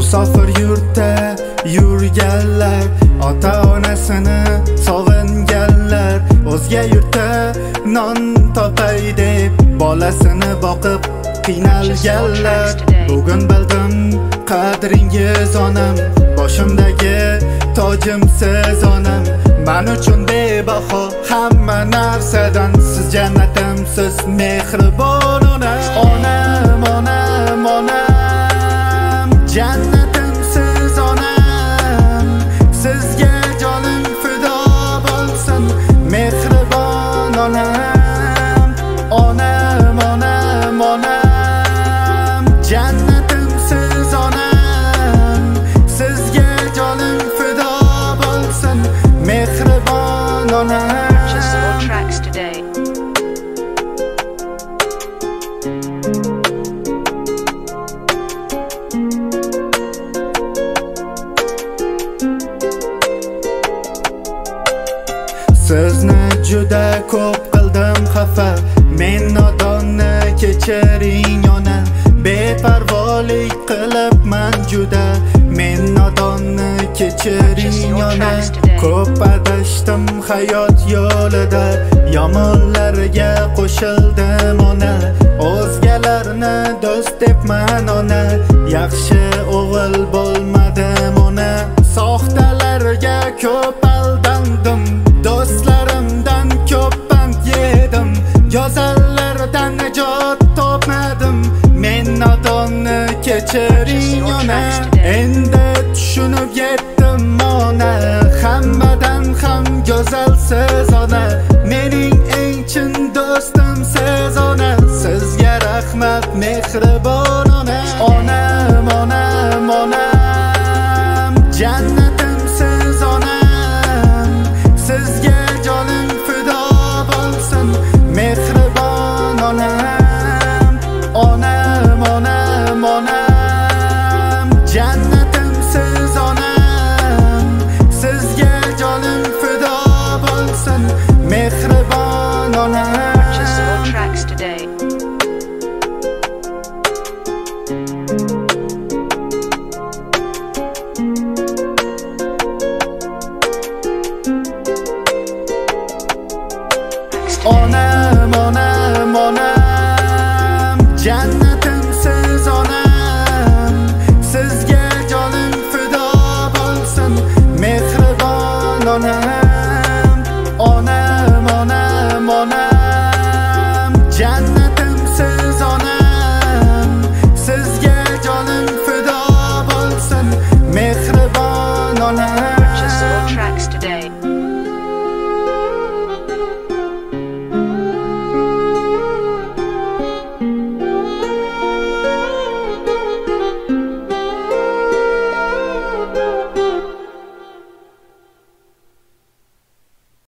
musofir yurtda yurganlar, ota onasini sog'inganlar, o'zga yurtda non topay deb bolasini boqib qiynalganlar. Bugun bildim qadringiz onam, boshimdagi tojimsiz onam. Men uchun bebaho hamma narsadan, siz jannatimsiz mehribon onam. Onam, onam, onam, jannatimsiz onam, sizga jonim fido bo'lsin mehribon onam. Onam, onam, onam, jannatimsiz onam, sizga jonim fido bo'lsin mehribon onam. Purchase more tracks today. Sizni juda ko'p qildim xafa, men nodonni kechiring ona. Beparvolik qilibman juda, men nodonni kechiring ona. Ko'p adashdim hayot yo'lida, yomonlarga qo'shildim ona. O'zgalarni do'st debman ona, yaxshi o'g'il bo'lmadim ona. Soxtalarga ko'p aldandim, do'stlarimdan ko'p pand yedim, go'zallardan najot topmadim. Men nodonni kechiring ona, endi tushunib yetdim